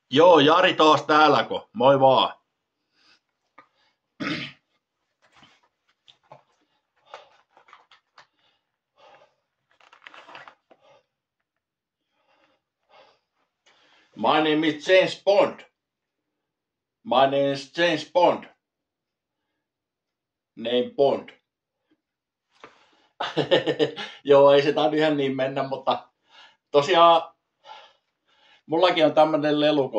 Joo, Jari taas täälläko. Moi vaan. My name is James Bond. My name is James Bond. Name Bond. Joo, ei se tainnut ihan niin mennä, mutta tosiaan mullakin on tämmönen leluko.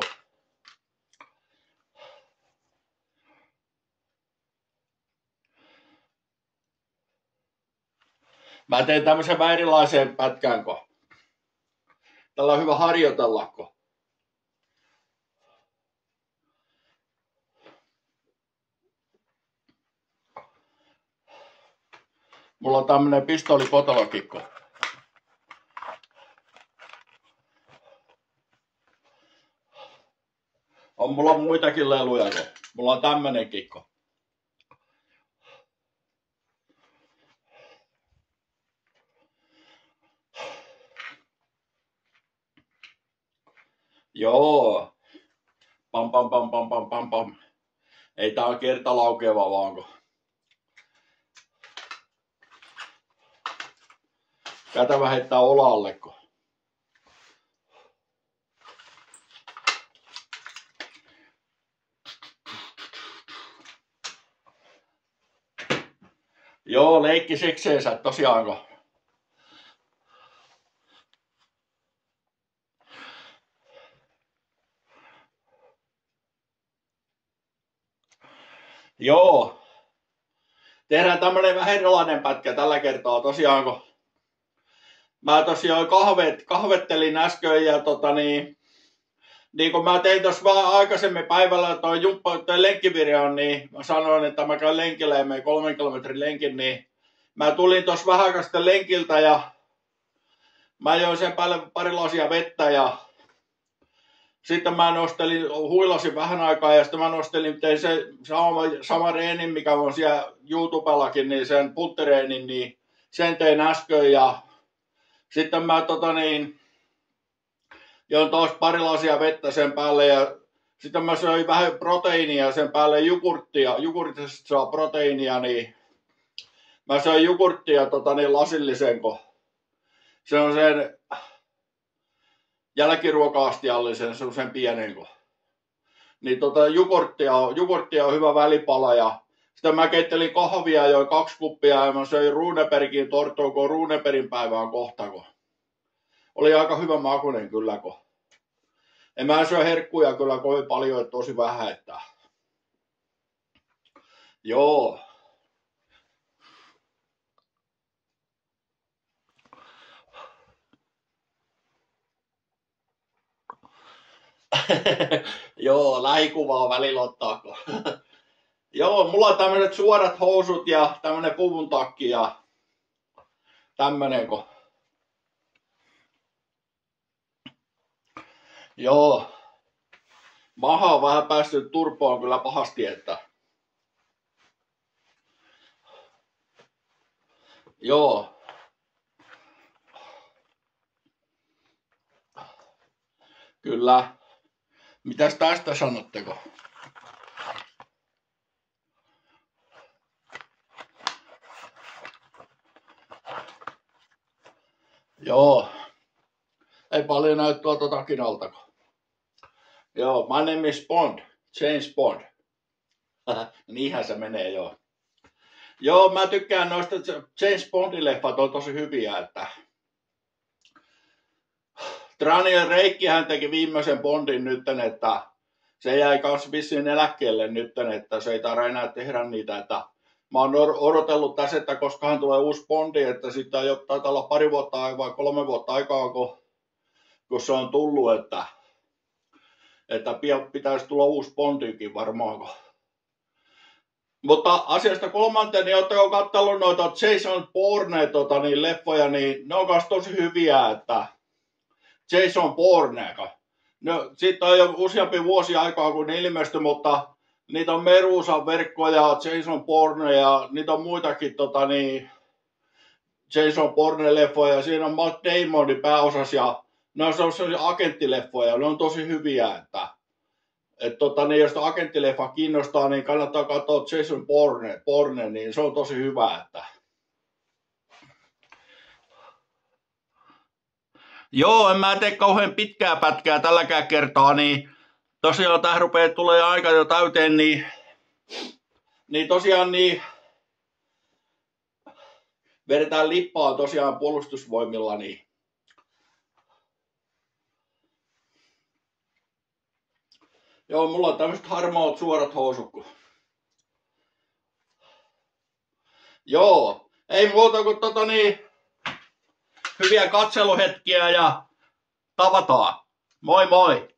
Mä teen tämmösen vähän erilaiseen pätkänko. Tällä on hyvä harjoitellako. Mulla on tämmönen pistoolipotolokikko. Mulla on muitakin leluja. Mulla on tämmönen kikko. Joo. Pam pam pam pam pam pam pam. Ei tää on kertalaukeava vaanko. Kätevä heittää olalleko. Joo, leikki sikseensä tosiaanko. Joo. Tehdään tämmönen vähän erilainen pätkä tällä kertaa tosiaanko. Mä tosiaan kahvettelin äsken ja niin kun mä tein tossa vähän aikaisemmin päivällä toi lenkkivirjan, niin mä sanoin, että mä käyn lenkillä ja menen 3 kilometrin lenkin, niin mä tulin tossa vähän aikaa sitten lenkiltä ja mä join sen päälle pari lasia vettä ja sitten mä huilasin vähän aikaa ja sitten mä tein se sama reenin, mikä on siellä YouTubellakin, niin sen puttereenin, niin sen tein äsken ja sitten mä join taas pari lasia vettä sen päälle ja sitten mä söin vähän proteiinia sen päälle jogurttia. Jogurtista saa proteiinia, niin mä söin jogurttia lasillisenko. Se on sen jälkiruoka-astiallisen, se on sen pienenko. Niin jogurttia on hyvä välipala ja sitten mä keittelin kahvia ja join 2 kuppia ja mä söin Runebergin torttua, kun Runebergin päivä on kohtako. Oli aika hyvä makuinen kylläko. En mä syö herkkuja kyllä kovin paljon, että tosi vähän, että. Joo. Joo, lähikuvaa välillä ottaako. Joo, mulla on tämmöiset suorat housut ja tämmönen puvun takki ja tämmönenko. Joo. Maha on vähän päässyt turpoon kyllä pahasti, että. Joo. Kyllä. Mitäs tästä sanotteko? Joo. Ei paljon näy tuolta takin altako. Joo, my name is Bond. James Bond. Niinhän se menee, joo. Joo, mä tykkään noista James Bondin leffat on tosi hyviä, että. Daniel Craighän teki viimeisen Bondin nytten, että se jäi kans vissiin eläkkeelle nytten, että se ei tarvitse enää tehdä niitä, että mä oon odotellut tässä, että koskahan tulee uusi Bondi, että sitten taitaa olla 2 vuotta vai 3 vuotta aikaa, kun se on tullut, että pian pitäisi tulla uusi Bondikin varmaan. Mutta asiasta kolmanteen, niin ootteko katsellut noita Jason Bourne leffoja, niin ne on kans tosi hyviä, että Jason Bourne. No, siitä on jo useampi vuosi aikaa, kun ne ilmestyi, mutta niitä on Merusan verkkoja, Jason Bourne ja niitä on muitakin Jason Bourne-leffoja. Siinä on Matt Damonin pääosassa ja ne on sellaisia agenttileffoja, ne on tosi hyviä, että Niin jos agenttileffa kiinnostaa, niin kannattaa katsoa Jason Bourne, niin se on tosi hyvä. Että... Joo, en mä tee kauhean pitkää pätkää tälläkään kertaa, niin tosiaan tää rupeaa tulee aika jo täyteen, niin tosiaan niin vedetään lippaa tosiaan puolustusvoimilla, niin joo, mulla on tämmöiset harmaat suorat housut. Joo, ei muuta kuin hyviä katseluhetkiä ja tavataan. Moi moi!